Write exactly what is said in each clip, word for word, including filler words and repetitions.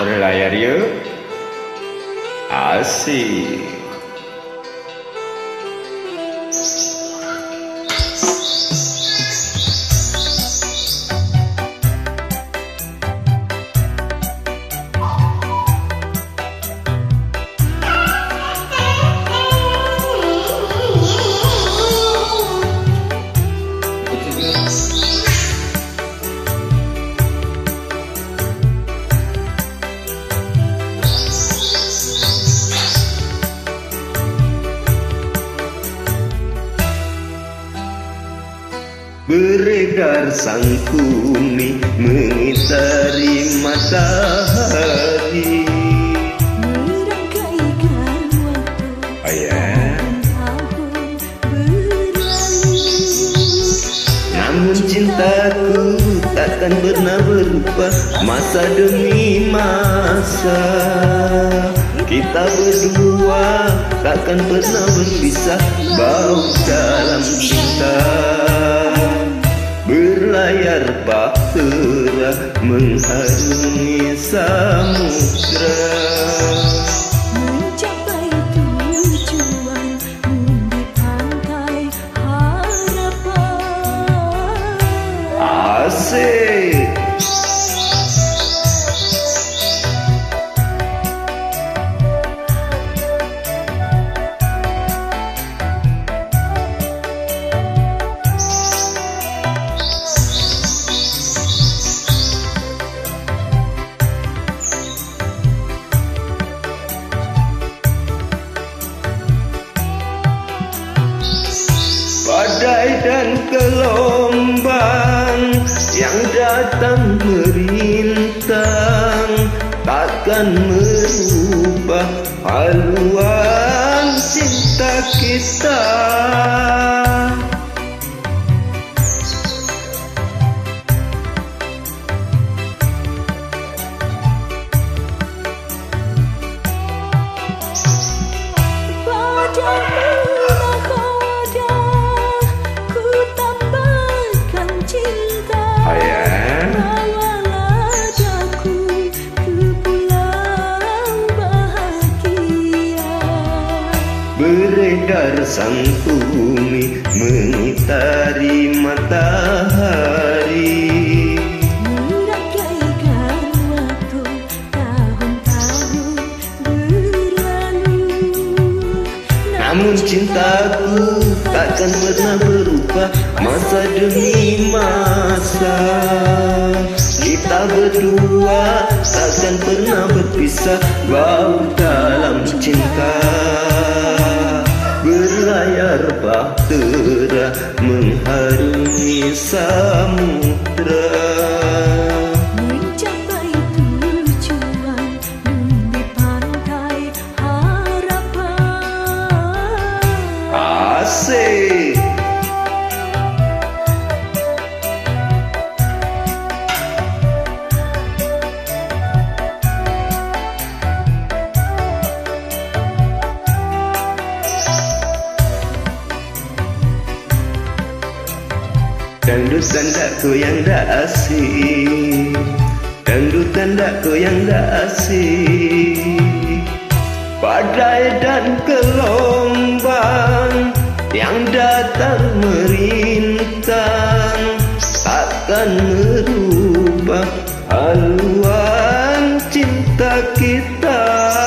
Berlayar yuk. Asik. Beredar sang kuning mengitari matahari, merangkaikan waktu oh, yeah. tahun berlalu. Namun cintaku takkan pernah berubah, masa demi masa. Kita berdua takkan pernah berpisah, bau dalam cinta. Berlayar bahtera mengharungi samudra, mencapai tujuan di pantai harapan. Asik. Badai dan gelombang yang datang merintang takkan merubah haluan cinta kita. Beredar sang bumi mengitari matahari, merangkaikan waktu tahun-tahun berlalu. namun cintaku takkan pernah berubah, masa demi masa. Kita berdua takkan pernah berpisah, bau dalam cinta. Berlayar bahtera mengharungi samudra, mencapai tujuan di pantai harapan. asik. Dangdutan dak goyang dak asik, dangdutan dak goyang dak asik. Badai dan gelombang yang datang merintang takkan merubah haluan cinta kita.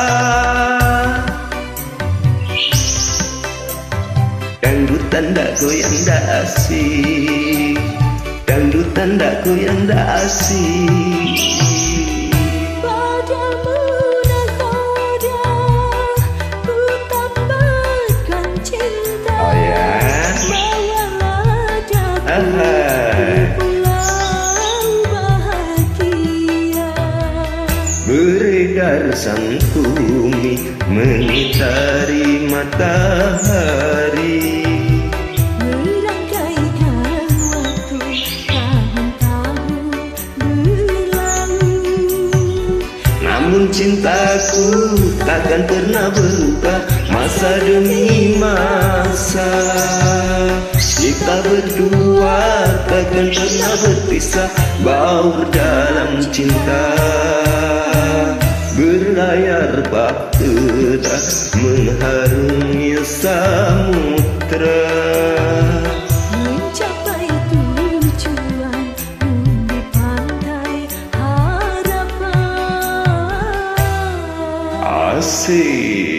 Dangdutan dak goyang dak asik, dangdutan dak goyang dak asik. Padamu nakoda ku tambahkan cinta. Oh ya. Bawalah daku Aha. pulang bahagia. Beredar sang bumi mengitari matahari, merangkaikan waktu tahun-tahun berlalu. namun cintaku takkan pernah berubah, masa demi masa. Kita berdua takkan pernah berpisah, baur dalam cinta. berlayar bahtera mengharungi samudra. Mencapai tujuan di pantai harapan. Asik.